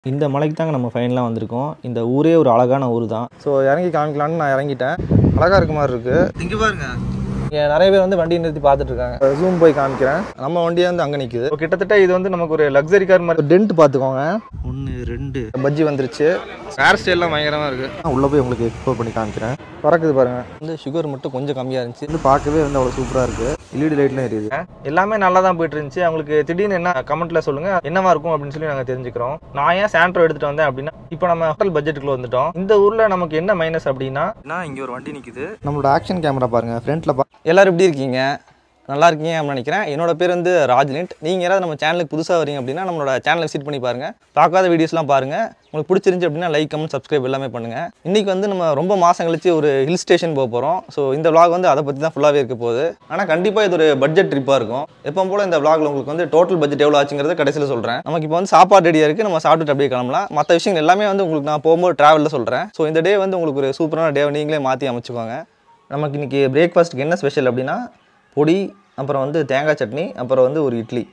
இந்த மலைக்கு தாங்க நம்ம ஃபைனலாக வந்திருக்கோம். இந்த ஊரே ஒரு அழகான ஊர் தான். ஸோ இறங்கி காமிக்கலான்னு நான் இறங்கிட்டேன். அழகாக இருக்க மாதிரி இருக்குது. இங்கே பாருங்க, இங்கே நிறைய பேர் வந்து வண்டியை நிறுத்தி பார்த்துட்டு இருக்காங்க. ஜூம் போய் காமிக்கிறேன். நம்ம வண்டியை வந்து அங்கே நிற்குது. கிட்டத்தட்ட இது வந்து நமக்கு ஒரு லக்ஸரி கார் மாதிரி. டென்ட் பார்த்துக்கோங்க. 1 2 பஜ்ஜி வந்துருச்சு. ஹேர் ஸ்டைல்லாம் பயங்கரமாக இருக்குது. உள்ளே போய் உங்களுக்கு எக்ஸ்ப்ளோர் பண்ணி காமிக்கிறேன். பறக்குது பாருங்கள். வந்து சுகர் மட்டும் கொஞ்சம் கம்மியாக இருந்துச்சு. வந்து பார்க்கவே வந்து அவ்வளோ சூப்பராக இருக்குது. எல்இடி லைட்லாம் எரியுது. எல்லாமே நல்லா தான் போயிட்டு இருந்துச்சு. அவங்களுக்கு திடீர்னு என்ன கமெண்ட்டில் சொல்லுங்கள், என்னவா இருக்கும் அப்படின்னு சொல்லி நாங்கள் தெரிஞ்சுக்கிறோம். நான் ஏன் சாண்ட்ரோ எடுத்துகிட்டு வந்தேன் அப்படின்னா, இப்போ நம்ம ஹோட்டல் பட்ஜெட்டுக்குள்ள வந்துட்டோம். இந்த ஊரில் நமக்கு என்ன மைனஸ் அப்படின்னா, இங்கே ஒரு வண்டி நிற்குது. நம்மளோட ஆக்ஷன் கேமரா பாருங்கள், ஃப்ரண்ட்டில் எல்லாரும் எப்படி இருக்கீங்க? நல்லா இருக்கீங்க அப்படின்னு நினைக்கிறேன். என்னோட பேர் வந்து ராஜ்லிண்ட். நீங்கள் யாராவது நம்ம சேனலுக்கு புதுசாக வரீங்க அப்படின்னா நம்மளோட சேனலை விசிட் பண்ணி பாருங்கள். பார்க்காத வீடியோஸ்லாம் பாருங்கள். உங்களுக்கு பிடிச்சிருந்துச்சு அப்படின்னா லைக், கமெண்ட், சப்ஸ்கிரைப் எல்லாமே பண்ணுங்கள். இன்றைக்கி வந்து நம்ம ரொம்ப மாதம் கழிச்சு ஒரு ஹில் ஸ்டேஷன் போக போகிறோம். ஸோ இந்த vlog வந்து அதை பற்றி தான் ஃபுல்லாகவே இருக்க போகுது. ஆனால் கண்டிப்பாக இது ஒரு பட்ஜெட் ட்ரிப்பாக இருக்கும். எப்போ போல் இந்த vlogல உங்களுக்கு வந்து டோட்டல் பட்ஜெட் எவ்வளோ ஆச்சுங்கிறத கடைசியில் சொல்கிறேன். நமக்கு இப்போ வந்து சாப்பாடு ரெடியாக இருக்குது. நம்ம சாப்பிட்டுட்டு அப்படியே கிளம்பலாம். மற்ற விஷயங்கள் எல்லாமே வந்து உங்களுக்கு நான் போகும்போது ட்ராவலில் சொல்கிறேன். ஸோ இந்த டே வந்து உங்களுக்கு ஒரு சூப்பரான டே நீங்களே மாற்றி அமைச்சுக்கோங்க. நமக்கு இன்றைக்கி பிரேக்ஃபாஸ்ட்டுக்கு என்ன ஸ்பெஷல் அப்படின்னா, பொடி, அப்புறம் வந்து தேங்காய் சட்னி, அப்புறம் வந்து ஒரு இட்லி.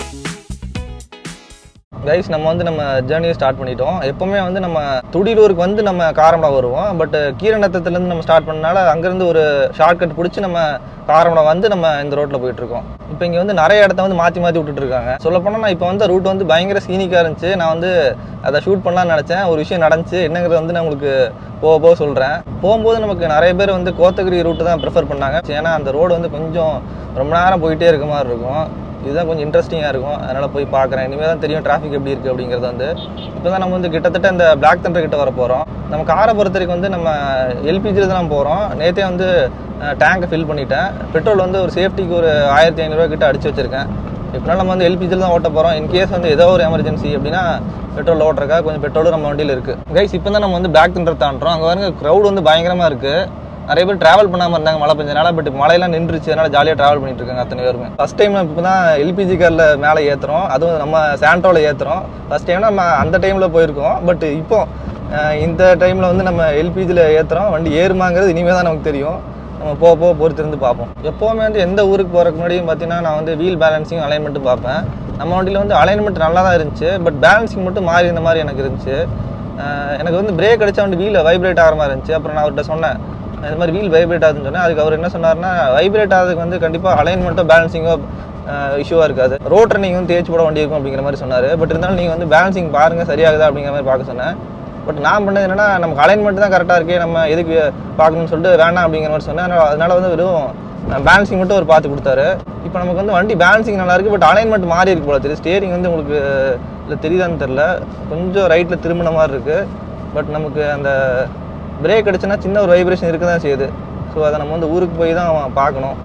கைஸ், நம்ம வந்து நம்ம ஜேர்னியை ஸ்டார்ட் பண்ணிட்டோம். எப்போவுமே வந்து நம்ம துடிலூருக்கு வந்து நம்ம காரமடா வருவோம். பட் கீரநத்தத்துலேருந்து நம்ம ஸ்டார்ட் பண்ணனால அங்கேருந்து ஒரு ஷார்ட்கட் பிடிச்சி நம்ம காரமடா வந்து நம்ம இந்த ரோட்டில் போயிட்டுருக்கோம். இப்போ இங்கே வந்து நிறைய இடத்த வந்து மாற்றி விட்டுட்டு இருக்காங்க. சொல்லப்போனால் நான் இப்போ வந்து ரூட் வந்து பயங்கர சீனிக்காக இருந்துச்சு. நான் வந்து அதை ஷூட் பண்ணலான்னு நினச்சேன். ஒரு விஷயம் நடந்துச்சு. என்னங்கிறது வந்து நான் உங்களுக்கு போக சொல்கிறேன். போகும்போது நமக்கு நிறைய பேர் வந்து கோத்தகிரி ரூட்டு தான் ப்ரிஃபர் பண்ணாங்க. ஏன்னா அந்த ரோடு வந்து கொஞ்சம் ரொம்ப நேரம் போயிட்டே இருக்க மாதிரி இருக்கும். இதுதான் கொஞ்சம் இன்ட்ரெஸ்டிங்காக இருக்கும். அதனால் போய் பார்க்குறேன். இனிமேல் தான் தெரியும் டிராஃபிக் எப்படி இருக்குது அப்படிங்கிறது வந்து. இப்போ தான் நம்ம வந்து கிட்டத்தட்ட இந்த பிளாக் தண்டர் கிட்ட வர போகிறோம். நம்ம காரை பொறுத்த வரைக்கும் வந்து நம்ம எல்பிஜியில் தான் போகிறோம். நேற்றே வந்து டேங்கை ஃபில் பண்ணிட்டேன். பெட்ரோல் வந்து ஒரு சேஃப்டிக்கு ஒரு 1500 கிட்ட அடிச்சு வச்சுருக்கேன். இப்போனாலும் நம்ம வந்து எல்பிஜியில் தான் ஓட்ட போகிறோம். இன்கேஸ் வந்து ஏதோ ஒரு எமர்ஜென்சி அப்படின்னா பெட்ரோல் ஓட்டுறக்கா கொஞ்சம் பெட்ரோலும் நம்ம வண்டியில் இருக்குது. கைஸ், இப்போ தான் நம்ம வந்து பிளாக் தண்டர் தாண்டுறோம். அங்கே பாருங்க, க்ரௌட் வந்து பயங்கரமாக இருக்குது. நிறைய பேர் ட்ராவல் பண்ணாமல் இருந்தாங்க மழை பெஞ்சனால. பட் மழையெல்லாம் நின்றுச்சு. அதனால் ஜாலியாக ட்ராவல் பண்ணிட்டு இருக்காங்க அத்தனை பேருமே. ஃபஸ்ட் டைம் இப்போ தான் எல்பிஜி காரில் மேலே ஏற்றுறோம். அதுவும் நம்ம சாண்ட்ரோவில் ஏற்றுறோம். ஃபஸ்ட் டைம் நம்ம அந்த டைமில் போயிருக்கோம். பட் இப்போ இந்த டைமில் வந்து நம்ம எல்பிஜியில் ஏற்றுறோம். வண்டி ஏறுமாங்கிறது இனிமேல் தான் நமக்கு தெரியும். நம்ம போக பொறுத்திருந்து பார்ப்போம். எப்போவுமே வந்து எந்த ஊருக்கு போகிறதுக்கு முன்னாடியும் பார்த்தீங்கன்னா நான் வந்து வீல் பேலன்சிங், அலைன்மெண்ட்டும் பார்ப்பேன். நம்ம வண்டியில் வந்து அலைன்மெண்ட் நல்லா தான் இருந்துச்சு. பட் பேலன்சிங் மட்டும் மாறி இந்த மாதிரி எனக்கு இருந்துச்சு. எனக்கு வந்து பிரேக் அடித்தா வந்து வீல் வைப்ரேட் ஆகிற மாதிரி இருந்துச்சு. அப்புறம் நான் அவர்கிட்ட சொன்னேன், இந்த மாதிரி வீல் வைப்ரேட் ஆகுதுன்னு சொன்னேன். அதுக்கு அவர் என்ன சொன்னார்னா, வைப்ரேட் ஆகுதுக்கு வந்து கண்டிப்பாக அலைன்மெண்ட்டோ பேலன்சிங்கோ இஷ்யூவாக இருக்காது. ரோட் ரன்னிங் வந்து தேய்ச்சி போட வண்டி இருக்கும் அப்படிங்கிற மாதிரி சொன்னார். பட் இருந்தாலும் நீங்கள் வந்து பேலன்சிங் பாருங்கள் சரியாகுதா அப்படிங்கிற மாதிரி பார்க்க சொன்னேன். பட் நான் பண்ணது என்னென்னா, நமக்கு அலைன்மெண்ட் தான் கரெக்டாக இருக்கே, நம்ம எதுக்கு பார்க்கணும்னு சொல்லிட்டு வேணாம் அப்படிங்கிற மாதிரி சொன்னேன். அதனால் வந்து வெறும் பேலன்சிங் மட்டும் அவர் பார்த்து கொடுத்தாரு. இப்போ நமக்கு வந்து வண்டி பேலன்சிங் நல்லா இருக்குது. பட் அலைன்மெண்ட் மாறி இருக்கு போல தெரியுது. ஸ்டேரிங் வந்து உங்களுக்கு இல்லை தெரியுதான்னு தெரில, கொஞ்சம் ரைட்டில் திரும்பின மாதிரி இருக்குது. பட் நமக்கு அந்த பிரேக் அடிச்சுன்னா சின்ன ஒரு வைப்ரேஷன் இருக்க தான் செய்யுது. ஸோ அதை நம்ம வந்து ஊருக்கு போய் தான் பார்க்கணும்.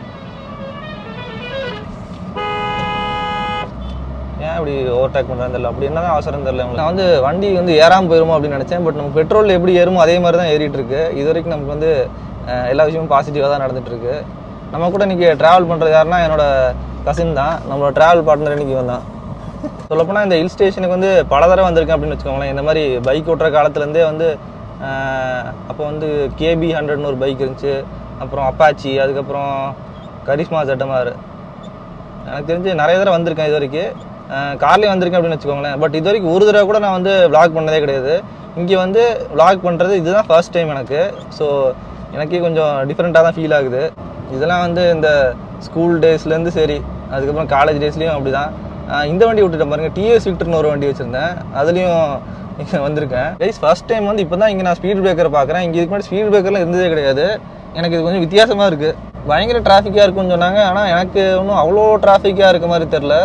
ஏன் அப்படி ஓவர்டேக் பண்ணுறான்னு தெரியல. அப்படி என்ன தான் அவசரம் தெரியல. நான் வந்து வண்டி வந்து ஏறாமல் போயிருமோ அப்படின்னு நினச்சேன். பட் நம்ம பெட்ரோல் எப்படி ஏறுமோ அதே மாதிரி தான் ஏறிட்டு இருக்கு. இது வரைக்கும் நமக்கு வந்து எல்லா விஷயமும் பாசிட்டிவாக தான் நடந்துகிட்ருக்கு. நம்ம கூட இன்றைக்கி ட்ராவல் பண்ணுறது யாருன்னா என்னோட கசின் தான். நம்மளோட ட்ராவல் பார்ட்னர் இன்றைக்கி வந்தான். சொல்லப்போனால் இந்த ஹில் ஸ்டேஷனுக்கு வந்து பல தடவை வந்திருக்கேன் அப்படின்னு வச்சுக்கோங்களேன். இந்த மாதிரி பைக் ஓட்டுற காலத்துலேருந்தே வந்து அப்போ வந்து கேபி 100ன்னு ஒரு பைக் இருந்துச்சு. அப்புறம் அப்பாச்சி, அதுக்கப்புறம் கரிஷ்மா ஜட்டமார். எனக்கு தெரிஞ்சு நிறைய தடவை வந்திருக்கேன். இது வரைக்கும் கார்லேயும் வந்திருக்கேன் அப்படின்னு வச்சுக்கோங்களேன். பட் இது வரைக்கும் ஒரு தடவை கூட நான் வந்து விளாக் பண்ணதே கிடையாது. இங்கே வந்து விளாக் பண்ணுறது இதுதான் ஃபர்ஸ்ட் டைம் எனக்கு. ஸோ எனக்கே கொஞ்சம் டிஃப்ரெண்ட்டாக தான் ஃபீல் ஆகுது. இதெல்லாம் வந்து இந்த ஸ்கூல் டேஸ்லேருந்து சரி, அதுக்கப்புறம் காலேஜ் டேஸ்லேயும் அப்படி தான். இந்த வண்டி விட்டுட்டேன் பாருங்கள், டிஎஸ் விக்டர்னு ஒரு வண்டி வச்சுருந்தேன். அதுலேயும் இங்கே வந்திருக்கேன். கைஸ், ஃபர்ஸ்ட் டைம் வந்து இப்போ தான் இங்கே நான் ஸ்பீட் பிரேக்கரை பார்க்குறேன். இங்கே இதுக்கு முன்னாடி ஸ்பீட் பிரேக்கர்லாம் இருந்ததே கிடையாது. எனக்கு இது கொஞ்சம் வித்தியாசமாக இருக்குது. பயங்கர டிராஃபிக்காக இருக்குன்னு சொன்னாங்க. ஆனால் எனக்கு ஒன்றும் அவ்வளோ டிராஃபிக்காக இருக்க மாதிரி தெரில.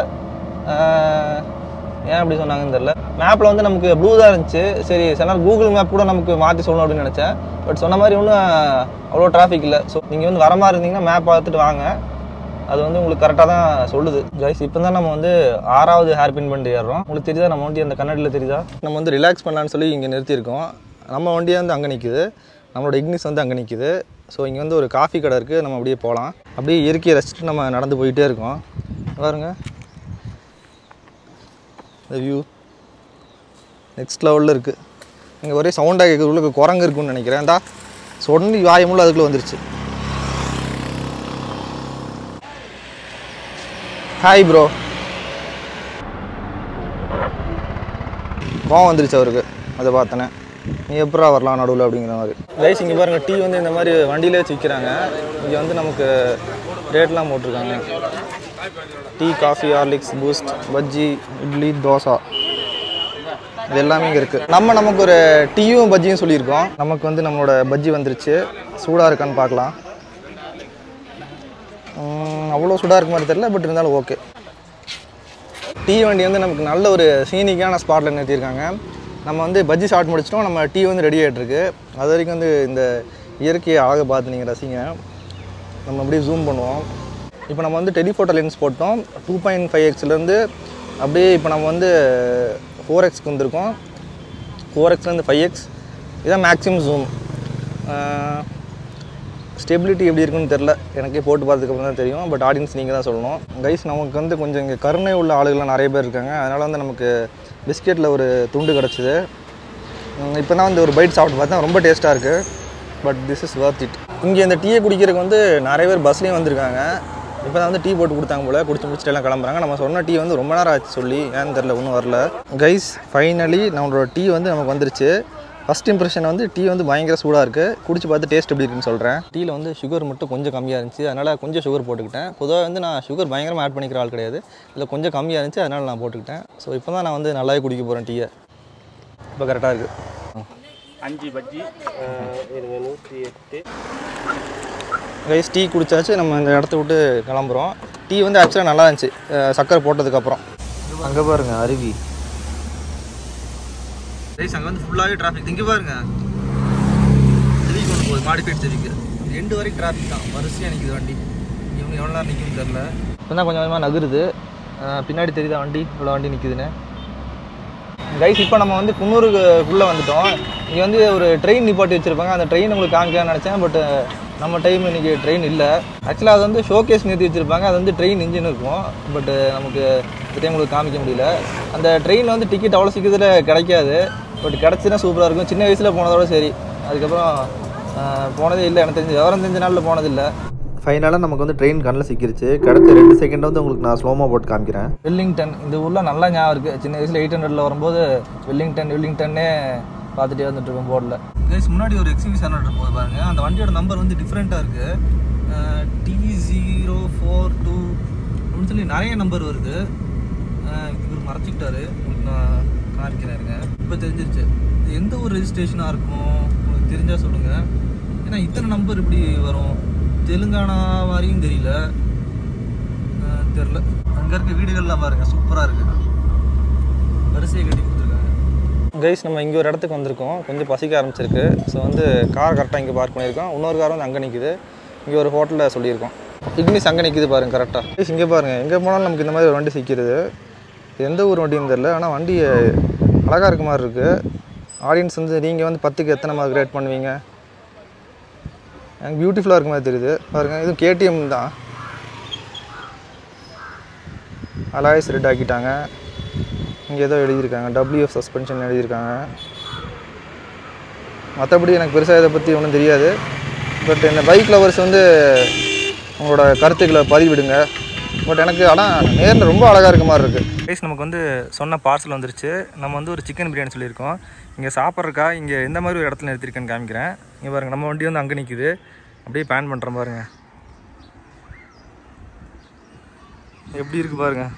ஏன் அப்படி சொன்னாங்கன்னு தெரில. மேப்பில் வந்து நமக்கு ப்ளூ தான் இருந்துச்சு. சரி, சில நேரம் கூகுள் மேப் கூட நமக்கு மாற்றி சொல்லணும் அப்படின்னு நினச்சேன். பட் சொன்ன மாதிரி ஒன்றும் அவ்வளோ டிராஃபிக் இல்லை. ஸோ நீங்கள் வந்து வர மாதிரி இருந்தீங்கன்னா மேப் பார்த்துட்டு வாங்க. அது வந்து உங்களுக்கு கரெக்டாக தான் சொல்லுது. கைஸ், இப்போ தான் நம்ம வந்து 6வது ஹேர் பின் பண்ணி ஏறுறோம். உங்களுக்கு தெரியுதா நம்ம வண்டி அந்த கண்ணாடியில் தெரியுதா? நம்ம வந்து ரிலாக்ஸ் பண்ணலான்னு சொல்லி இங்கே நிறுத்தியிருக்கோம். நம்ம வண்டியை வந்து அங்கே நிற்குது. நம்மளோட இக்னிஸ் வந்து அங்கே நிற்குது. ஸோ இங்கே வந்து ஒரு காஃபி கடை இருக்குது. நம்ம அப்படியே போகலாம். அப்படியே இயற்கையை ரசிச்சுட்டு நம்ம நடந்து போயிட்டே இருக்கோம். பாருங்க, இந்த வியூ நெக்ஸ்ட் லெவலில் இருக்குது. இங்கே ஒரே சவுண்டாக கேட்குது. உள்ளுக்கு குரங்கு இருக்குன்னு நினைக்கிறேன். இந்தா சொன்னி வாயமுள்ள அதுக்குள்ளே வந்துருச்சு. Hi bro. கோவம் வந்துருச்சு அவருக்கு. அதை பார்த்தனே நீ எப்படா வரலாம் நடுவில் அப்படிங்கிற மாதிரி. கைஸ் இங்கே பாருங்கள், டீ வந்து இந்த மாதிரி வண்டியிலே வச்சு விற்கிறாங்க. இங்கே வந்து நமக்கு ரேட்லாம் போட்டிருக்காங்க. Tea, coffee, Horlicks, Boost, bajji, idli, dosa, இது எல்லாமே இங்கே இருக்குது. நமக்கு ஒரு டீயும் பஜ்ஜியும் சொல்லியிருக்கோம். நமக்கு வந்து நம்மளோட பஜ்ஜி வந்துருச்சு. சூடாக இருக்கான்னு பார்க்கலாம். அவ்வளோ சூடாக இருக்க மாதிரி தெரியல, பட் இருந்தாலும் ஓகே. டீ வண்டி வந்து நமக்கு நல்ல ஒரு சீனிக்கான ஸ்பாட்டில் நிறுத்தியிருக்காங்க. நம்ம வந்து பஜ்ஜி சாப்பிட்டு முடிச்சிட்டோம். நம்ம டீ வந்து ரெடி ஆகிட்டுருக்கு. அது வரைக்கும் வந்து இந்த இயற்கையை அழகை பார்த்து நீங்கள் ரசிங்க. நம்ம அப்படியே ஜூம் பண்ணுவோம். இப்போ நம்ம வந்து டெலிஃபோட்டோ லென்ஸ் போட்டோம். 2.5xலேருந்து அப்படியே இப்போ நம்ம வந்து 4xக்கு வந்திருக்கோம். 4xலேருந்து 5x இதான் மேக்ஸிமம் ஜூம். ஸ்டெபிலிட்டி எப்படி இருக்குன்னு தெரில, எனக்கே போட்டு பார்த்ததுக்கப்புறம் தான் தெரியும். பட் ஆடியன்ஸ் நீங்கள் தான் சொல்லணும். கைஸ் நமக்கு வந்து கொஞ்சம் இங்கே கருணை உள்ள ஆளுகள்லாம் நிறைய பேர் இருக்காங்க. அதனால் வந்து நமக்கு பிஸ்கெட்டில் ஒரு துண்டு கிடச்சிது. இப்போ தான் வந்து ஒரு பைட் சாப்பிட்டு பார்த்தா ரொம்ப டேஸ்ட்டாக இருக்குது. But this is worth it. இங்கே இந்த டீயை குடிக்கிறதுக்கு வந்து நிறைய பேர் பஸ்லேயும் வந்திருக்காங்க. இப்போ தான் வந்து டீ போட்டு கொடுத்தாங்க போல். முடிச்சுட்டு எல்லாம் கிளம்புறாங்க. நம்ம சொன்ன டீ வந்து ரொம்ப நேரம் ஆச்சு சொல்லி, ஏன்னு தெரில, ஒன்றும் வரல. கைஸ் ஃபைனலி நம்மளோட டீ வந்து நமக்கு வந்துருச்சு. ஃபஸ்ட் இம்ப்ரெஷன் வந்து டீ வந்து பயங்கர சூடாக இருக்குது. குடிச்சு பார்த்து டேஸ்ட் எப்படி இருக்குன்னு சொல்கிறேன். டீயில் வந்து சுகர் மட்டும் கொஞ்சம் கம்மியாக இருந்துச்சு. அதனால் கொஞ்சம் சுகர் போட்டுக்கிட்டேன். பொதுவாக வந்து நான் சுகர் பயங்கரமாக ஆட் பண்ணிக்கிற ஆள் கிடையாது. இதில் கொஞ்சம் கம்மியாக இருந்துச்சு, அதனால் நான் போட்டுக்கிட்டேன். ஸோ இப்போ தான் நான் வந்து நல்லாவே குடிக்க போகிறேன் டீயை. இப்போ கரெக்டாக இருக்குது. 5 பஜ்ஜி 108. கைஸ் டீ குடிச்சாச்சு. நம்ம இந்த இடத்த விட்டு கிளம்புறோம். டீ வந்து ஆக்சுவலாக நல்லா இருந்துச்சு சக்கரை போட்டதுக்கப்புறம். அங்கே பாருங்கள் அருவி. கைஸ் அங்கே வந்து ஃபுல்லாகவே டிராஃபிக். இங்கே பாருங்கள், செவிக்கு ஒன்று போகுது, மாடிஃபைட் செவிக்கு. 2 வரைக்கும் டிராஃபிக் தான். வரிசையாக நிற்குது வண்டி. இவங்க எவ்வளோ நேரம் நிற்குதுன்னு தெரில. இப்போ தான் கொஞ்சம் கொஞ்சமாக நகருது. பின்னாடி தெரியுதா வண்டி, இவ்வளோ வண்டி நிற்குதுன்னு. கைஸ் இப்போ நம்ம வந்து குன்னூருக்குள்ளே வந்துட்டோம். இங்கே வந்து ஒரு ட்ரெயின் நிப்பாட்டி வச்சுருப்பாங்க. அந்த ட்ரெயின் உங்களுக்கு காமிக்கலாம்னு நினச்சேன். பட் நம்ம டைம் இன்றைக்கி ட்ரெயின் இல்லை. ஆக்சுவலாக அது வந்து ஷோகேஸ் நிறுத்தி வச்சுருப்பாங்க. அது வந்து ட்ரெயின் இன்ஜின் இருக்கும். பட் நமக்கு இந்த டைம் உங்களுக்கு காமிக்க முடியல. அந்த ட்ரெயினில் வந்து டிக்கெட் அவ்வளோ சீக்கிரத்தில் கிடைக்காது. பட் கிடச்சின்னா சூப்பராக இருக்கும். சின்ன வயசில் போனதோட சரி. அதுக்கப்புறம் போனதே இல்லை. எனக்கு தெரிஞ்சு விவரம் தெரிஞ்ச நாளில் போனதில்லை. ஃபைனலாக நமக்கு வந்து ட்ரெயின் கண்ணில் சிக்கிருச்சு. கிடச்ச 2 செகண்ட் வந்து உங்களுக்கு நான் ஸ்லோமாக போட்டு காமிக்கிறேன். வெல்லிங்டன் இந்த ஊரில் நல்லா ஞாபகம் இருக்குது. சின்ன வயசில் 800 வரும்போது வெல்லிங்டன்னே பார்த்துட்டே வந்துட்டு இருக்கோம் போர்டில். கைஸ் முன்னாடி ஒரு எக்ஸிபிஷன் போது பாருங்கள். அந்த வண்டியோட நம்பர் வந்து டிஃப்ரெண்ட்டாக இருக்குது. T042 அப்படின்னு சொல்லி நிறைய நம்பர் வருது. இவர் மறைச்சிக்கிட்டாரு. உங்களுக்கு நான் காமிக்கிறேருங்க. இப்போ தெரிஞ்சிருச்சு இது எந்த ஒரு ரெஜிஸ்ட்ரேஷனாக இருக்கும் உங்களுக்கு தெரிஞ்சால் சொல்லுங்கள். ஏன்னா இத்தனை நம்பர் இப்படி வரும். தெலுங்கானா வரையும் தெரியல, தெரில. அங்கே இருக்க வீடுகள்லாம் பாருங்கள், சூப்பராக இருக்குது. வரிசையை கட்டி கொடுத்துருக்காங்க. கைஸ் நம்ம இங்கே ஒரு இடத்துக்கு வந்திருக்கோம். கொஞ்சம் பசிக்க ஆரம்பிச்சிருக்கு. ஸோ வந்து கார் கரெக்டாக இங்கே பார்க் பண்ணியிருக்கோம். இன்னொரு கார் வந்து அங்கே நிற்குது. இங்கே ஒரு ஹோட்டலில் சொல்லியிருக்கோம். இக்னிஸ் அங்கே நிற்குது பாருங்கள் கரெக்டாக. கைஸ் இங்கே பாருங்கள், எங்கே போனாலும் நமக்கு இந்த மாதிரி ஒரு வண்டி சிக்கிறது. எந்த ஊர் வண்டின்னு தெரில, ஆனால் வண்டி அழகாக இருக்க மாதிரி இருக்குது. ஆடியன்ஸ் வந்து நீங்கள் வந்து 10க்கு எத்தனை மார்க் ரேட் பண்ணுவீங்க? எனக்கு பியூட்டிஃபுல்லாக இருக்க மாதிரி தெரியுது பாருங்கள். இதுவும் கேடிஎம் தான். அலாய்ஸ் ரெட் ஆக்கிட்டாங்க. இங்கே ஏதோ எழுதியிருக்காங்க, WF சஸ்பென்ஷன் எழுதியிருக்காங்க. மற்றபடி எனக்கு பெருசாக இதை பற்றி ஒன்றும் தெரியாது. பட் இந்த பைக் லவர்ஸ் வந்து உங்களோட கருத்துக்களை பதிவிடுங்க. பட் எனக்கு ஆனால் நேரில் ரொம்ப அழகாக இருக்க மாதிரி இருக்குது. கைஸ் நமக்கு வந்து சொன்ன பார்சல் வந்துருச்சு. நம்ம வந்து ஒரு சிக்கன் பிரியாணி சொல்லியிருக்கோம். இங்கே சாப்பிட்றக்கா இங்கே எந்த மாதிரி ஒரு இடத்துல நிறுத்திருக்கேன்னு காமிக்கிறேன். இங்கே பாருங்கள், நம்ம வண்டி வந்து அங்கே நிற்குது. அப்படியே பேன் பண்ணுற பாருங்க, எப்படி இருக்குது பாருங்கள்.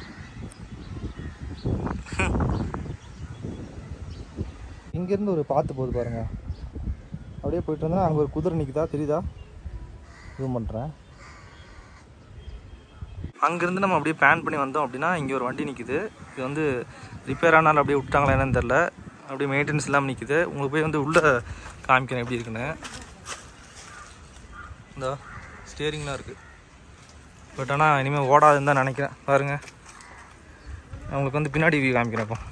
இங்கேருந்து ஒரு பார்த்து போகுது பாருங்கள். அப்படியே போயிட்டு வந்தோன்னா அங்கே ஒரு குதிரை நிற்குதா, தெரியுதா? ஜூம் பண்ணுறேன். அங்கேருந்து நம்ம அப்படியே பேன் பண்ணி வந்தோம் அப்படின்னா இங்கே ஒரு வண்டி நிற்குது. இது வந்து ரிப்பேர் ஆனாலும் அப்படியே விட்டாங்களா என்னன்னு தெரில. அப்படியே மெயின்டெனன்ஸ் இல்லாமல் நிற்குது. உங்களுக்கு போய் வந்து உள்ளே காமிக்கிறேன் எப்படி இருக்குன்னு. இந்த ஸ்டியரிங்லாம் இருக்குது. பட் ஆனால் இனிமேல் ஓடாதுன்னு தான் நினைக்கிறேன். பாருங்கள், அவங்களுக்கு வந்து பின்னாடி வியூ காமிக்கிறேன். இப்போ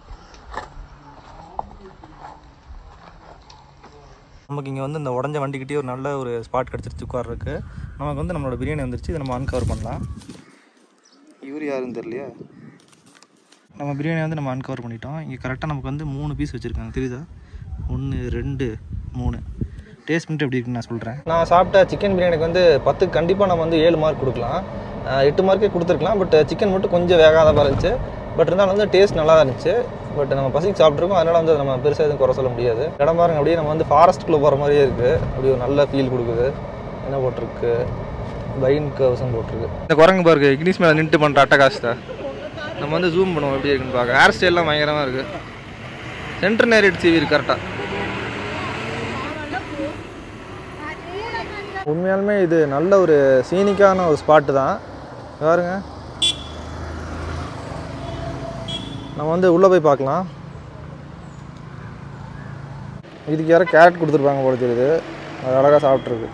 நமக்கு இங்கே வந்து இந்த உடஞ்ச வண்டிக்கிட்டே ஒரு நல்ல ஒரு ஸ்பாட் கிடச்சிருச்சு உட்கார்றதுக்கு. நமக்கு வந்து நம்மளோட பிரியாணி வந்துருச்சு. இதை நம்ம அன்கவர் பண்ணலாம். இவர் யாருன்னு தெரியலையா? நம்ம பிரியாணி வந்து நம்ம அன்கவர் பண்ணிட்டோம். இங்கே கரெக்டாக நமக்கு வந்து 3 பீஸ் வச்சுருக்காங்க, தெரியுதா? 1 2 3. டேஸ்ட் பண்ணிட்டு எப்படி இருக்குன்னு நான் சொல்கிறேன். நான் சாப்பிட்ட சிக்கன் பிரியாணிக்கு வந்து 10க்கு கண்டிப்பாக நம்ம வந்து 7 மார்க் கொடுக்கலாம். 8 மார்க்கே கொடுத்துருக்கலாம். பட் சிக்கன் மட்டும் கொஞ்சம் வேகாத மாதிரி இருந்துச்சு. பட் இருந்தாலும் வந்து டேஸ்ட் நல்லா இருந்துச்சு. பட் நம்ம பசிக்கு சாப்பிட்ருக்கோம், அதனால் வந்து நம்ம பெருசாக எதுவும் குறை சொல்ல முடியாது. இடம் பாருங்க, அப்படியே நம்ம வந்து ஃபாரஸ்ட்டுக்குள்ளே போகிற மாதிரியே இருக்குது. அப்படியே ஒரு நல்ல ஃபீல் கொடுக்குது. என்ன போட்டிருக்கு, பைன் கர்வ்ஸும் போட்டிருக்கு. இந்த குரங்கு பாருங்க இக்னிஸ் மேலே நின்று பண்ணுற அட்டகாசத்தை நம்ம வந்து ஜூம் பண்ணுவோம் எப்படி இருக்குன்னு பார்க்க. ஹேர் ஸ்டைல்லாம் பயங்கரமாக இருக்குது. சென்டர் நேரேட் சிவி இருக்கு கரெக்டாக. உண்மையாலுமே இது நல்ல ஒரு சீனிக்கான ஒரு ஸ்பாட்டு தான் பாருங்க. நம்ம வந்து உள்ளே போய் பார்க்கலாம். இதுக்கு யாரும் கேரட் கொடுத்துருப்பாங்க போல தெரியுது. அது அழகாக சாப்பிட்ருக்கு.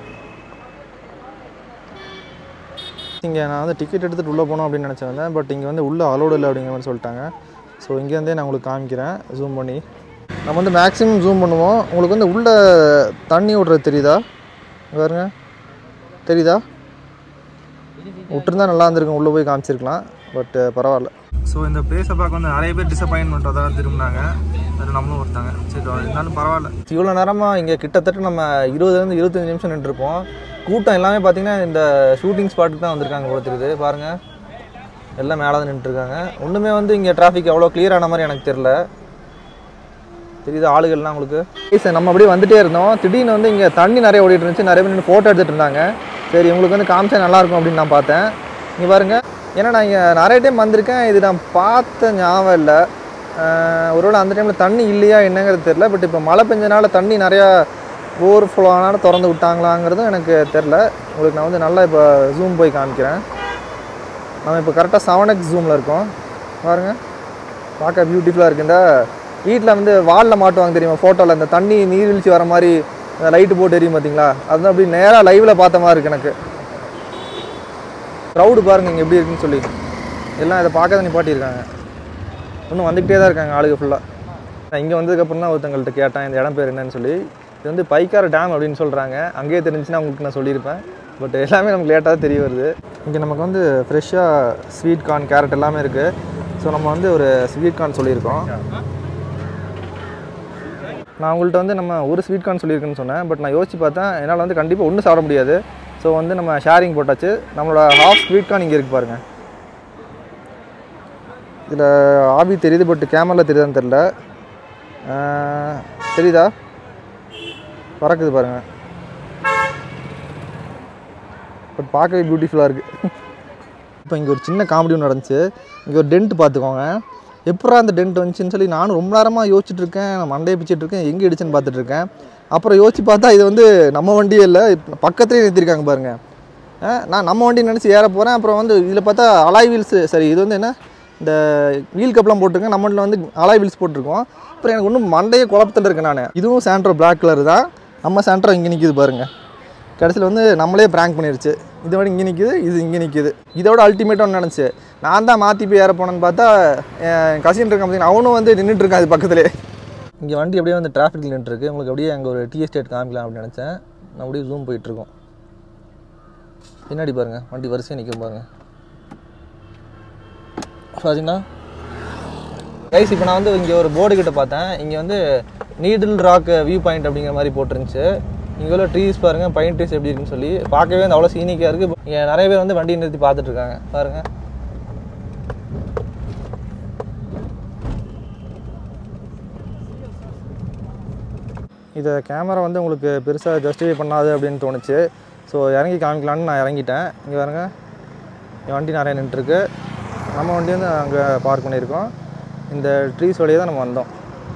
இங்கே நான் வந்து டிக்கெட் எடுத்துகிட்டு உள்ளே போகணும் அப்படின்னு நினச்சிருந்தேன். பட் இங்கே வந்து உள்ளே அலோடு இல்லை அப்படிங்கிற மாதிரி சொல்லிட்டாங்க. ஸோ இங்கேருந்தே நான் உங்களுக்கு காமிக்கிறேன் ஜூம் பண்ணி. நம்ம வந்து மேக்ஸிமம் ஜூம் பண்ணுவோம். உங்களுக்கு வந்து உள்ளே தண்ணி விட்றது தெரியுதா பாருங்க, தெரியுதா? விட்டுருந்தா நல்லா இருந்திருக்கும், உள்ளே போய் காமிச்சிருக்கலாம். பட் பரவாயில்ல. ஸோ இந்த பிளேஸை பார்க்க வந்து நிறைய பேர் டிசப்பாயின்மெண்ட் தான் திரும்பினாங்க. அது நம்மளும் ஒருத்தாங்க. சரி இருந்தாலும் பரவாயில்ல. இவ்வளோ நேரமாக இங்கே கிட்டத்தட்ட நம்ம 20 to 25 நிமிஷம் நின்றுருப்போம். கூட்டம் எல்லாமே பார்த்திங்கன்னா இந்த ஷூட்டிங் ஸ்பாட்டுக்கு தான் வந்திருக்காங்க போல தெரியுது. பாருங்கள் எல்லாம் மேலே தான் நின்றுருக்காங்க. ஒன்றுமே வந்து இங்கே டிராஃபிக் அவ்வளோ கிளியரான மாதிரி எனக்கு தெரில. தெரியுது ஆளுகள்லாம் உங்களுக்கு. சரி நம்ம அப்படியே வந்துகிட்டே இருந்தோம். திடீர்னு வந்து இங்கே தண்ணி நிறைய ஓடிட்டு இருந்துச்சு. நிறைய பேர் ஃபோட்டோ எடுத்துகிட்டு இருந்தாங்க. சரி உங்களுக்கு வந்து காமிச்சா நல்லாயிருக்கும் அப்படின்னு நான் பார்த்தேன். இங்கே பாருங்கள், ஏன்னா நான் இங்கே நிறைய டைம் வந்திருக்கேன். இது நான் பார்த்த ஞாபகம் இல்லை. ஒருவேளை அந்த டைமில் தண்ணி இல்லையா என்னங்கிறது தெரில. பட் இப்போ மழை பெஞ்சனால தண்ணி நிறையா ஓவர் ஃப்ளோ ஆனால திறந்து விட்டாங்களாங்கிறதும் எனக்கு தெரில. உங்களுக்கு நான் வந்து நல்லா இப்போ ஜூம் போய் காமிக்கிறேன். நம்ம இப்போ கரெக்டாக 7x ஜூமில் இருக்கோம். பாருங்கள் பார்க்க பியூட்டிஃபுல்லாக இருக்குது. இந்த வீட்டில் வந்து வாலில் மாட்டுவாங்க தெரியுமா ஃபோட்டோவில், இந்த தண்ணி நீர்வீழ்ச்சி வர மாதிரி லைட்டு போட்டு எரியும் பார்த்தீங்களா, அதுதான் அப்படி நேராக லைவில் பார்த்த மாதிரி இருக்குது எனக்கு. க்ரௌடு பாருங்கள் இங்கே எப்படி இருக்குன்னு சொல்லி எல்லாம் இதை பார்க்க தான் நிப்பாட்டியிருக்காங்க. இன்னும் வந்துக்கிட்டே தான் இருக்காங்க ஆளுங்க ஃபுல்லாக. நான் இங்கே வந்ததுக்கப்புறம் தான் ஒருத்தங்கள்ட்ட கேட்டேன் இந்த இடம் பேர் என்னன்னு சொல்லி. இது வந்து பைக்கார டேம் அப்படின்னு சொல்கிறாங்க. அங்கேயே தெரிஞ்சுன்னா உங்களுக்கு நான் சொல்லியிருப்பேன். பட் எல்லாமே நமக்கு லேட்டாக தெரிய வருது. இங்கே நமக்கு வந்து ஃப்ரெஷ்ஷாக ஸ்வீட் கார்ன், கேரட் எல்லாமே இருக்குது. ஸோ நம்ம வந்து ஒரு ஸ்வீட் கார்ன் சொல்லியிருக்கோம். நான் உங்கள்கிட்ட வந்து நம்ம ஒரு ஸ்வீட் கார்ன் சொல்லியிருக்கேன்னு சொன்னேன். பட் நான் யோசிச்சு பார்த்தேன், என்னால் வந்து கண்டிப்பாக ஒன்றும் சாப்பிட முடியாது. ஸோ வந்து நம்ம ஷேரிங் போட்டாச்சு. நம்மளோட ஹாஃப் ஸ்வீட் கார்ன் இங்கே இருக்குது பாருங்கள். இதில் ஆவி தெரியுது, பட் கேமராவில் தெரியுதான்னு தெரில. தெரியுதா? பறக்குது பாருங்கள். பட் பார்க்கவே பியூட்டிஃபுல்லாக இருக்குது. இப்போ இங்கே ஒரு சின்ன காமெடி ஒன்று நடந்துச்சு. இங்கே ஒரு டென்ட் பார்த்துக்கோங்க. எப்படா அந்த டென்ட் வந்துச்சுன்னு சொல்லி நானும் ரொம்ப நேரமாக யோசிச்சுட்ருக்கேன். நான் மண்டையை பிச்சுட்ருக்கேன், எங்கே இடிச்சுன்னு பார்த்துட்ருக்கேன். அப்புறம் யோசிச்சு பார்த்தா இது வந்து நம்ம வண்டியே இல்லை, பக்கத்துலேயே நிறுத்திருக்காங்க பாருங்கள். நான் நம்ம வண்டி நினச்சி ஏற போகிறேன். அப்புறம் வந்து இதில் பார்த்தா அலாய் வீல்ஸு, சரி இது வந்து என்ன இந்த வீல் கப்லாம் போட்டிருக்கேன். நம்ம வந்து அலாய் வீல்ஸ் போட்டிருக்கோம். அப்புறம் எனக்கு ஒன்றும் மண்டையே குழப்பத்தில் இருக்கேன் நான். இதுவும் சாண்ட்ரோ பிளாக் கலர் தான். நம்ம சாண்ட்ரோ இங்கே நிற்கிது பாருங்கள். கடைசியில் வந்து நம்மளே ப்ராங்க் பண்ணிருச்சு. இதை விட இங்கே நிற்கிது, இது இங்கே நிற்கிது. இதோட அல்டிமேட்டாக ஒன்று நினச்சி நான் தான் மாற்றி போய் ஏற போனேன்னு பார்த்தா என் கசின் இருக்கான் பார்த்தீங்கன்னா அவனும் வந்து நின்றுட்டுருக்கான் அது பக்கத்துலேயே. இங்கே வண்டி அப்படியே வந்து டிராஃபிக்கில் நின்றுருக்கு. உங்களுக்கு அப்படியே அங்கே ஒரு டீ எஸ்டேட் காமிக்கலாம் அப்படின்னு நினச்சேன். நான் அப்படியே ஜூம் போயிட்டுருக்கோம். பின்னாடி பாருங்கள் வண்டி வரிசையாக நிற்கும் பாருங்கள். பார்த்தீங்கன்னா கைஸ் இப்போ நான் வந்து இங்கே ஒரு போர்டு கிட்ட பார்த்தேன். இங்கே வந்து நீடில் ராக் வியூ பாயிண்ட் அப்படிங்கிற மாதிரி போட்டுருந்துச்சு. இங்கே உள்ள ட்ரீஸ் பாருங்கள், பைன் ட்ரீஸ் எப்படி இருக்குன்னு சொல்லி பார்க்கவே வந்து அவ்வளோ சீனிக்காக இருக்குது. இங்கே நிறைய பேர் வந்து வண்டி நிறுத்தி பார்த்துட்ருக்காங்க பாருங்கள். இதை கேமரா வந்து உங்களுக்கு பெருசாக ஜஸ்டிஃபை பண்ணாது அப்படின்னு தோணுச்சு. ஸோ இறங்கி காமிக்கலான்னு நான் இறங்கிட்டேன். இங்கே பாருங்கள் என் வண்டி நிறைய நின்றுருக்கு. நம்ம வண்டி வந்து அங்கே பார்க் பண்ணியிருக்கோம். இந்த ட்ரீஸ் வழியே தான் நம்ம வந்தோம்.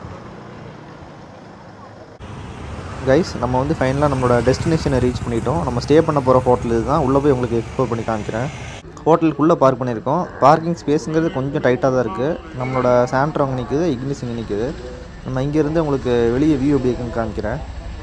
கைஸ் நம்ம வந்து ஃபைனலாக நம்மளோட டெஸ்டினேஷனை ரீச் பண்ணிட்டோம். நம்ம ஸ்டே பண்ண போகிற ஹோட்டல் இதுதான். உள்ளே போய் உங்களுக்கு எக்ஸ்ப்ளோர் பண்ணி காமிக்கிறேன். ஹோட்டலுக்குள்ளே பார்க் பண்ணியிருக்கோம். பார்க்கிங் ஸ்பேஸுங்கிறது கொஞ்சம் டைட்டாக தான் இருக்குது. நம்மளோட சாண்ட்ரோ அங்கே நிற்குது, இக்னிஸ் இங்கே நிற்குது. நம்ம இங்கேருந்து உங்களுக்கு வெளியே வியூ எப்படி இருக்குன்னு காமிக்கிறேன்.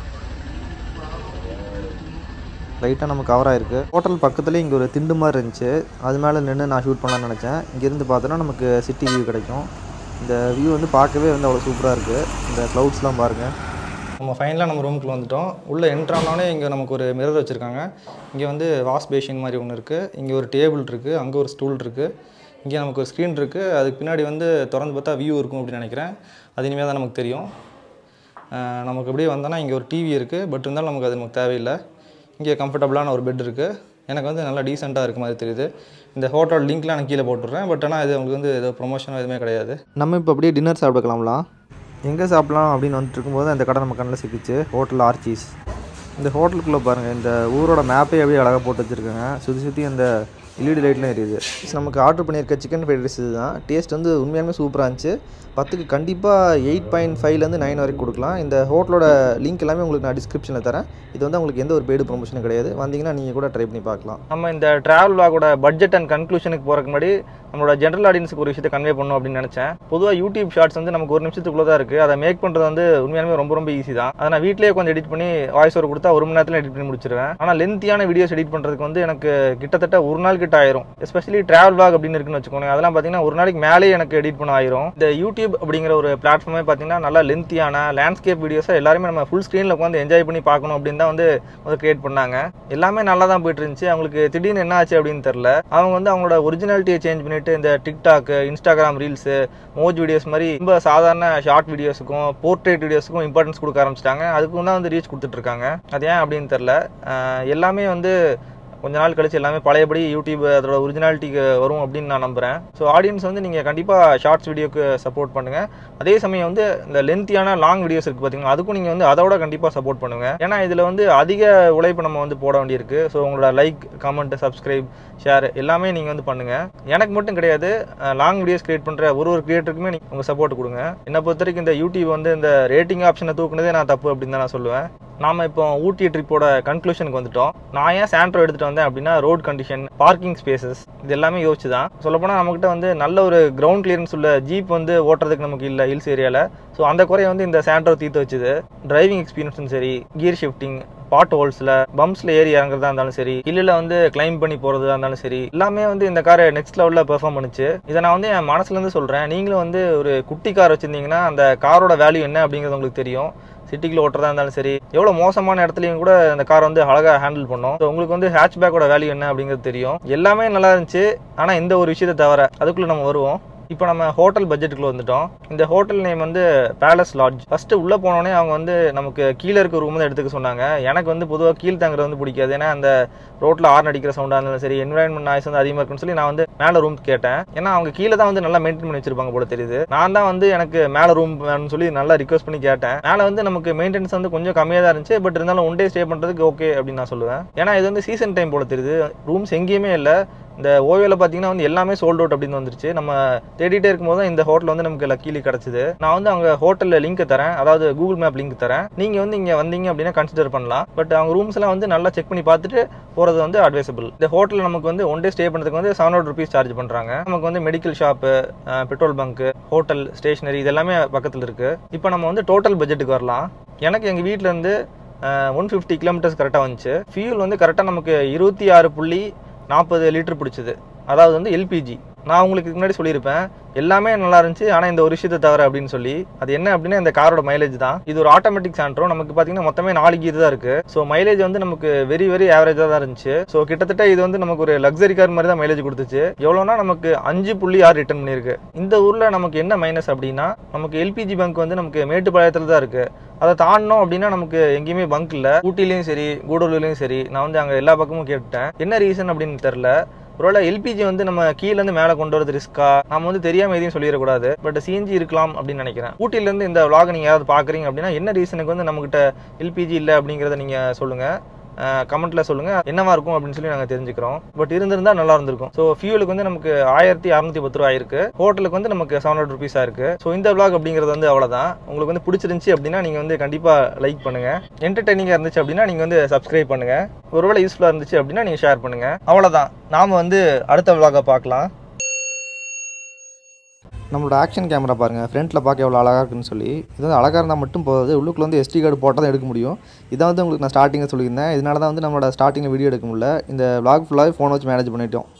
லைட்டாக நம்ம கவர் ஆகிருக்கு. ஹோட்டல் பக்கத்துலேயே இங்கே ஒரு திண்டு மாதிரி இருந்துச்சு. அது மேலே நின்று நான் ஷூட் பண்ணலான்னு நினச்சேன். இங்கேருந்து பார்த்தோன்னா நமக்கு சிட்டி வியூ கிடைக்கும். இந்த வியூ வந்து பார்க்கவே வந்து அவ்வளோ சூப்பராக இருக்குது. இந்த க்ளவுட்ஸ்லாம் பாருங்கள். நம்ம ஃபைனலாக நம்ம ரூமுக்குள்ளே வந்துவிட்டோம். உள்ளே என்ட்ரானோடனே இங்கே நமக்கு ஒரு மிரர் வச்சுருக்காங்க. இங்கே வந்து வாஷ் பேஷின் மாதிரி ஒன்று இருக்குது. இங்கே ஒரு டேபிள் இருக்குது, அங்கே ஒரு ஸ்டூல் இருக்குது. இங்கே நமக்கு ஒரு ஸ்க்ரீன் இருக்குது. அதுக்கு பின்னாடி வந்து திறந்து பார்த்தா வியூ இருக்கும் அப்படின்னு நினைக்கிறேன். அது இனிமேல் தான் நமக்கு தெரியும். நமக்கு அப்படியே வந்தோன்னா இங்கே ஒரு டிவி இருக்குது. பட் இருந்தாலும் நமக்கு அது நமக்கு தேவையில்லை. இங்கே கம்ஃபர்டபுளான ஒரு பெட் இருக்குது. எனக்கு வந்து நல்லா டீசெண்டாக இருக்க மாதிரி தெரியுது. இந்த ஹோட்டல் லிங்க்லாம் நான் கீழே போட்டுடுறேன். பட் ஆனால் இது உங்களுக்கு வந்து ஏதோ ப்ரொமோஷனோ எதுவுமே கிடையாது. நம்ம இப்போ அப்படியே டின்னர் சாப்பிட்டுக்கலாம்லாம். எங்கே சாப்பிட்லாம் அப்படின்னு வந்துட்டு இருக்கும்போது அந்த கடை நம்ம கண்ணில் சிக்கிச்சு. ஹோட்டல் ஆர்ச்சீஸ். இந்த ஹோட்டலுக்குள்ளே பாருங்கள், இந்த ஊரோட மேப்பே அப்படியே அழகாக போட்டு வச்சுருக்காங்க. சுற்றி அந்த எல்இடி லைட்லாம் எரியுது. நமக்கு ஆர்டர் பண்ணியிருக்க சிக்கன் ஃப்ரைட் ரைஸ் இதுதான். டேஸ்ட் வந்து உண்மையாலுமே சூப்பராக இருந்துச்சு. 10க்கு கண்டிப்பாக 8.5லேருந்து 9 வரைக்கும் கொடுக்கலாம். இந்த ஹோட்டலோட லிங்க் எல்லாமே உங்களுக்கு நான் டிஸ்கிரிப்ஷனில் தரேன். இது வந்து உங்களுக்கு எந்த ஒரு பெய்டு ப்ரொமோஷனும் கிடையாது. வந்தீங்கன்னா நீங்கள் கூட ட்ரை பண்ணி பார்க்கலாம். நம்ம இந்த ட்ராவல் வாகோட பட்ஜெட் அண்ட் கன்க்ளூஷனுக்கு போகிறக்கு முன்னாடி நம்மளோட ஜென்ரல் ஆடியன்ஸுக்கு ஒரு விஷயத்தை கன்வே பண்ணணும் அப்படின்னு நினச்சேன். பொதுவாக யூடியூப் ஷார்ட்ஸ் வந்து நமக்கு 1 நிமிஷத்துக்குள்ளே தான் இருக்குது. அதை மேக் பண்ணுறது வந்து உண்மையாலுமே ரொம்ப ஈஸி தான். அதை நான் வீட்டிலேயே கொஞ்சம் எடிட் பண்ணி வாய்ஸ் ஓவர் கொடுத்தா 1 மணி நேரத்தில் எடிட் பண்ணி முடிச்சிருவேன். ஆனால் லென்த்தியான வீடியோஸ் எடிட் பண்ணுறதுக்கு வந்து எனக்கு கிட்டத்தட்ட 1 நாள் கிட்ட ஆயிரும். எஸ்பெஷலி ட்ராவல் வாக் அப்படின்னு இருக்குன்னு வச்சுக்கோங்க. அதெல்லாம் பார்த்தீங்கன்னா 1 நாளைக்கு மேலே எனக்கு எடிட் பண்ண ஆயிரும். இந்த யூடியூப் அப்படிங்கிற ஒரு பிளாட்ஃபார்மே பார்த்தீங்கன்னா நல்லா லென்த்தியான லேண்ட்ஸ்கேப் வீடியோஸை எல்லாருமே நம்ம ஃபுல் ஸ்க்ரீனில் உட்காந்து என்ஜாய் பண்ணி பார்க்கணும் அப்படின்னு தான் வந்து கிரியேட் பண்ணாங்க. எல்லாமே நல்லா தான் போயிட்டு இருந்துச்சு. அவங்களுக்கு திடீர்னு என்ன ஆச்சு அப்படின்னு தெரியல. அவங்க வந்து அவங்களோட ஒரிஜினாலிட்டியை சேஞ்ச் பண்ணிட்டு இந்த TikTok, Instagram reels, Moj videos மாதிரி ரொம்ப சாதாரண ஷார்ட் வீடியோஸுக்கும் போர்ட்ரேட் வீடியோஸுக்கும் இம்பார்ட்டன்ஸ் கொடுக்க ஆரம்பிச்சிட்டாங்க. அதுக்கும் தான் வந்து ரீச் கொடுத்துட்டு இருக்காங்க. அது ஏன் அப்படின்னு தெரியல. எல்லாமே வந்து கொஞ்ச நாள் கழிச்சு எல்லாமே பழையபடி யூடியூப் அதோட ஒரிஜினாலிட்டிக்கு வரும் அப்படின்னு நான் நம்புகிறேன். ஸோ ஆடியன்ஸ் வந்து நீங்கள் கண்டிப்பாக ஷார்ட்ஸ் வீடியோக்கு சப்போர்ட் பண்ணுங்கள். அதே சமயம் வந்து இந்த லென்த்தியான லாங் வீடியோஸ் இருக்குது பார்த்தீங்கன்னா, அதுக்கும் நீங்கள் வந்து அதோட கண்டிப்பாக சப்போர்ட் பண்ணுங்கள். ஏன்னா இதில் வந்து அதிக உழைப்பு நம்ம வந்து போட வேண்டியிருக்கு. ஸோ உங்களோட லைக், கமெண்ட், சப்ஸ்கிரைப், ஷேர் எல்லாமே நீங்கள் வந்து பண்ணுங்கள். எனக்கு மட்டும் கிடையாது, லாங் வீடியோஸ் கிரியேட் பண்ணுற ஒரு கிரியேட்டருக்குமே நீங்கள் உங்கள் சப்போர்ட் கொடுங்க. என்னை பொறுத்த வரைக்கும் இந்த யூடியூப் வந்து இந்த ரேட்டிங் ஆப்ஷனை தூக்குனதே நான் தப்பு அப்படின்னு தான் நான் சொல்லுவேன். நாம் இப்போ ஊட்டி ட்ரிப்போட கன்க்ளூஷனுக்கு வந்துட்டோம். நான் ஏன் சாண்ட்ரோ எடுத்துகிட்டு வந்தேன் அப்படின்னா, ரோட் கண்டிஷன், பார்க்கிங் ஸ்பேசஸ் இது எல்லாமே யோசிச்சு தான். சொல்லப்போனால் நம்மகிட்ட வந்து நல்ல ஒரு கிரவுண்ட் கிளியரன்ஸ் உள்ள ஜீப் வந்து ஓட்டுறதுக்கு நமக்கு இல்லை ஹில்ஸ் ஏரியாவில். ஸோ அந்த குறையை வந்து இந்த சாண்ட்ரோ தீர்த்து வச்சுது. டிரைவிங் எக்ஸ்பீரியன்ஸும் சரி, கியர் ஷிஃப்டிங், பாட் ஹோல்ஸில், பம்ப்ஸில் ஏறி இறங்குறதா இருந்தாலும் சரி, இல்லைல வந்து கிளைம் பண்ணி போகிறதா இருந்தாலும் சரி, எல்லாமே வந்து இந்த காரை நெக்ஸ்ட் லெவலில் பெர்ஃபார்ம் பண்ணுச்சு. இதை நான் வந்து என் மனசுலேருந்து சொல்கிறேன். நீங்களும் வந்து ஒரு குட்டி கார் வச்சுருந்தீங்கன்னா அந்த காரோட வேல்யூ என்ன அப்படிங்கிறது உங்களுக்கு தெரியும். சிட்டிக்குள்ள ஓட்டுறதா இருந்தாலும் சரி, எவ்வளோ மோசமான இடத்துலையும் கூட அந்த கார் வந்து அழகாக ஹேண்டில் பண்ணும். ஸோ உங்களுக்கு வந்து ஹேட்ச்பேக்கோட வேல்யூ என்ன அப்படிங்கிறது தெரியும். எல்லாமே நல்லா இருந்துச்சு. ஆனால் இந்த ஒரு விஷயத்தை தவிர அதுக்குள்ளே நம்ம வருவோம். இப்போ நம்ம ஹோட்டல் பட்ஜெட்டுக்குள்ள வந்துட்டோம். இந்த ஹோட்டல் நேம் வந்து பேலஸ் லாட்ஜ். ஃபர்ஸ்ட் உள்ள போனோடனே அவங்க வந்து நமக்கு கீழே இருக்க ரூம் தான் எடுத்துக்க சொன்னாங்க. எனக்கு வந்து பொதுவாக கீழ் தங்குறது வந்து பிடிக்காது. ஏன்னா அந்த ரோட்ல ஹார்ன் அடிக்கிற சவுண்டாக இருந்தாலும் சரி, என்விரான்மெண்ட் நாய்ஸ் வந்து அதிகமாக இருக்குன்னு சொல்லி நான் வந்து மேலே ரூம் கேட்டேன். ஏன்னா அவங்க கீழே தான் வந்து நல்லா மெயின்டைன் பண்ணி வச்சிருப்பாங்க போல தெரியுது. நான் தான் வந்து எனக்கு மேலே ரூம் வேணும்னு சொல்லி நல்லா ரிக்வஸ்ட் பண்ணி கேட்டேன். மேலே வந்து நமக்கு மெயின்டெனன்ஸ் வந்து கொஞ்சம் கம்மியாக தான் இருந்துச்சு. பட் இருந்தாலும் 1 டே ஸ்டே பண்ணுறதுக்கு ஓகே அப்படின்னு நான் சொல்லுவேன். ஏன்னா இது வந்து சீசன் டைம் போல தெரியுது. ரூம்ஸ் எங்கேயுமே இல்லை. இந்த ஓயோவில் பார்த்தீங்கன்னா வந்து எல்லாமே சோல்ட் அவுட் அப்படின்னு வந்துருச்சு. நம்ம தேடிட்டே இருக்கும்போது தான் இந்த ஹோட்டல் வந்து நமக்கு லக்கீலி கிடச்சிது. நான் வந்து அவங்க ஹோட்டலில் லிங்க் தரேன், அதாவது கூகுள் மேப் லிங்க் தரேன். நீங்கள் வந்து இங்கே வந்தீங்க அப்படின்னா கன்சிடர் பண்ணலாம். பட் அவங்க ரூம்ஸ் எல்லாம் வந்து நல்லா செக் பண்ணி பார்த்துட்டு போகிறது வந்து அட்வைசபிள். இந்த ஹோட்டலில் நமக்கு வந்து 1 டே ஸ்டே பண்ணுறதுக்கு வந்து 700 rupees சார்ஜ் பண்ணுறாங்க. நமக்கு வந்து medical shop, petrol bunk, hotel, stationery இது எல்லாமே பக்கத்தில் இருக்குது. இப்போ நம்ம வந்து டோட்டல் பட்ஜெட்டுக்கு வரலாம். எனக்கு எங்கள் வீட்டிலேருந்து 150 kilometers கரெக்டாக வந்துச்சு. ஃபியூல் வந்து கரெக்டாக நமக்கு 26.40 லிட்டர் பிடிச்சது. அதாவது வந்து எல்பிஜி. நான் உங்களுக்கு இதுக்கு முன்னாடி சொல்லியிருப்பேன் எல்லாமே நல்லா இருந்துச்சு, ஆனால் இந்த ஒரு விஷயத்தை தவிர அப்படின்னு சொல்லி. அது என்ன அப்படின்னா இந்த காரோட மைலேஜ் தான். இது ஒரு ஆட்டோமேட்டிக் சாண்ட்ரோ. நமக்கு பார்த்தீங்கன்னா மொத்தமே 4 கீர் தான் இருக்குது. ஸோ மைலேஜ் வந்து நமக்கு வெரி ஆவரேஜாக தான் இருந்துச்சு. ஸோ கிட்டத்தட்ட இது வந்து நமக்கு ஒரு லக்ஸரி கார் மாதிரி தான் மைலேஜ் கொடுத்துச்சு. எவ்வளோனா நமக்கு 5.6 ரிட்டர்ன் பண்ணியிருக்கு. இந்த ஊரில் நமக்கு என்ன மைனஸ் அப்படின்னா, நமக்கு எல்பிஜி பங்க் வந்து நமக்கு மேட்டுப்பாளையத்தில் தான் இருக்குது. அதை தாண்டணும் அப்படின்னா நமக்கு எங்கேயுமே பங்க் இல்லை. ஊட்டிலையும் சரி, கூடலூர்லையும் சரி. நான் வந்து அங்கே எல்லா பக்கமும் கேட்டுட்டேன். என்ன ரீசன் அப்படின்னு தெரில. ஒருவேளை எல்பிஜி வந்து நம்ம கீழேருந்து மேலே கொண்டு வரது ரிஸ்கா, நம்ம வந்து தெரியாமல் எதையும் சொல்லிடக்கூடாது. பட் சிஎன்ஜி இருக்கலாம் அப்படின்னு நினைக்கிறேன். ஊட்டிலேருந்து இந்த vlog நீங்கள் யாராவது பார்க்குறீங்க அப்படின்னா என்ன ரீசனுக்கு வந்து நம்மகிட்ட எல்பிஜி இல்லை அப்படிங்கிறத நீங்கள் சொல்லுங்கள். கமெண்ட்டில் சொல்லுங்கள் என்னவா இருக்கும் அப்படின்னு சொல்லி நாங்கள் தெரிஞ்சுக்கிறோம். பட் இருந்திருந்தால் நல்லா இருந்திருக்கும். ஸோ ஃபியூலுக்கு வந்து நமக்கு 1610 ரூபா ஆயிருக்கு. ஹோட்டலுக்கு வந்து நமக்கு 700 rupees ஆயிருக்கு. ஸோ இந்த vlog அப்படிங்கிறது வந்து அவ்வளோதான். உங்களுக்கு வந்து பிடிச்சிருந்துச்சி அப்படின்னா நீங்கள் வந்து கண்டிப்பாக லைக் பண்ணுங்கள். என்டர்டெய்னிங்காக இருந்துச்சு அப்படின்னா நீங்கள் வந்து சப்ஸ்கிரைப் பண்ணுங்கள். ஒருவேளை யூஸ்ஃபுல்லாக இருந்துச்சு அப்படின்னா நீங்கள் ஷேர் பண்ணுங்கள். அவ்வளோதான். நாம் வந்து அடுத்த vlog பார்க்கலாம். நம்மளோட ஆக்ஷன் கேமரா பாருங்கள், ஃப்ரண்ட்டில் பார்க்க எவ்வளோ அழகாக இருக்குன்னு சொல்லி. இது வந்து அழகாக இருந்தால் மட்டும் போதாது, உள்ளுக்குள்ள வந்து SD கார்டு போட்டால் தான் எடுக்க முடியும். இதான் வந்து உங்களுக்கு நான் ஸ்டார்டிங்கில் சொல்லியிருந்தேன். இதனால தான் வந்து நம்மளோட ஸ்டார்டிங்கில் வீடியோ எடுக்க முடியல. இந்த vlog ஃபுல்லாகவே ஃபோன் வச்சு மேனேஜ் பண்ணிட்டோம்.